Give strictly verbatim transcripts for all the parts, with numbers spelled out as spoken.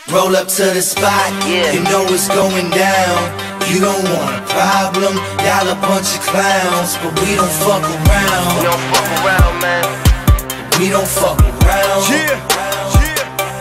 Roll up to the spot, yeah. You know it's going down. You don't want a problem, y'all a bunch of clowns. But we don't fuck around. We don't fuck around, man. We don't fuck around. Yeah, yeah.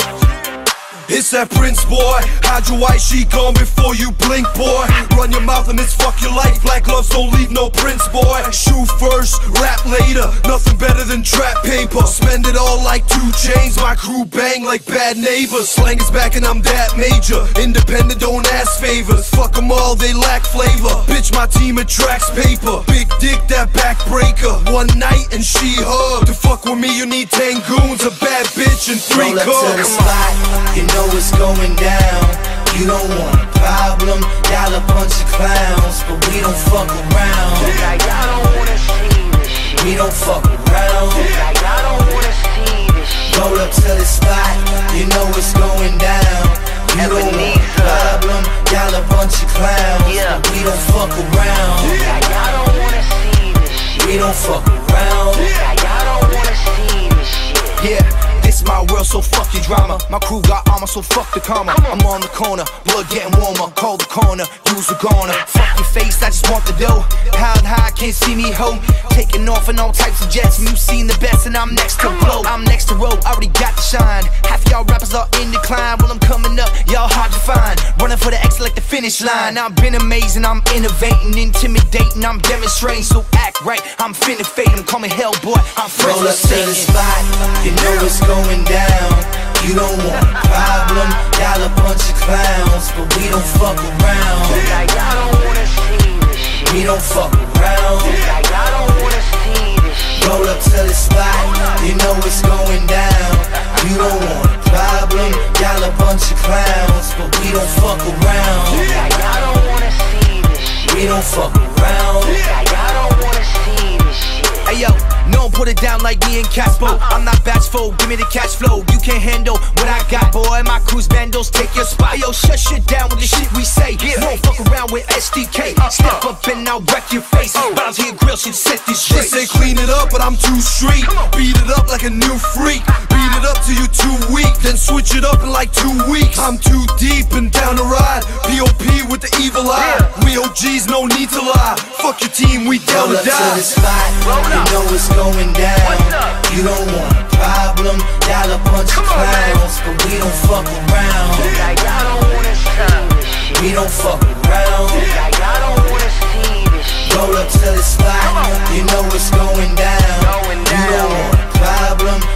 It's that Prince boy. Hide your white sheet gone before you blink, boy. Run your mouth and it's fuck your life. Black gloves don't leave no prints, boy. Shoot first, rap later. Nothing better than trap paper. Spend it all like two chains. My crew bang like bad neighbors. Slang is back and I'm that major. Independent, don't ask favors. Fuck them all, they lack flavor. Bitch, my team attracts paper. Big dick, that backbreaker. One night and she hugged. To fuck with me, you need ten goons, a bad bitch, and three Roll up cubs. to the spot, you know it's going down. You don't want a problem, y'all a bunch of clowns. But we don't fuck around. Like y'all don't wanna see this shit. We don't fuck around. Like y'all don't wanna see this shit. Roll up to the spot, you know it's going down. You don't want a problem, y'all a bunch of clowns. Yeah. But we don't fuck around. Like y'all don't wanna see this shit. We don't fuck around. Like y'all don't wanna see this shit. Yeah, this my world, so fuck your drama. My crew got armor, so fuck the karma. I'm on the corner, blood getting warmer. Call the corner, use a goner. Fuck your face, I just want the dough. Held high, can't see me ho. Taking off in all types of jets. You seen the best and I'm next to blow. I'm next to roll, already got the shine. Half y'all rappers are in decline. While I'm coming up, y'all hard to find. Running for the X like the finish line. I've been amazing, I'm innovating, intimidating, I'm demonstrating. So act right, I'm finna fade them. Call me Hellboy, I'm friends Roll with up to the Satan. spot, you know it's going down. You don't want a problem, y'all a bunch of clowns. But we don't fuck around. Like y'all don't wanna see this shit. We don't fuck around. Like y'all don't wanna see this shit. Roll up to the spot, you know it's going down. You don't want a problem, y'all a bunch of clowns. But we don't fuck around. Like y'all don't wanna see this shit. We don't fuck around. Like y'all don't wanna see this shit. Hey yo, no one put it down like me and Caspo. I'm not bashful, give me the cash flow. You can't handle what I got, boy. My crew's bandos, take your spot. Yo, shut shit down with the shit we say. Don't fuck around with S D K. Step up and I'll wreck your face. Bounce here, grill shit, set this shit. They say clean it up, but I'm too street. Beat it up like a new freak. Beat it up till you too weak, then switch it up in like two weeks. I'm too deep and down to ride. P O P with the evil eye. We O Gs, no need to lie. Fuck your team, we down Roll to up to die. the spot, you know it's going down. You don't want a problem, y'all a bunch of clowns. But we don't fuck around. Like y'all don't wanna see this shit. We don't fuck around. Like y'all don't wanna see this shit. Roll up to the spot, you know it's going down. Going You don't down. want a problem,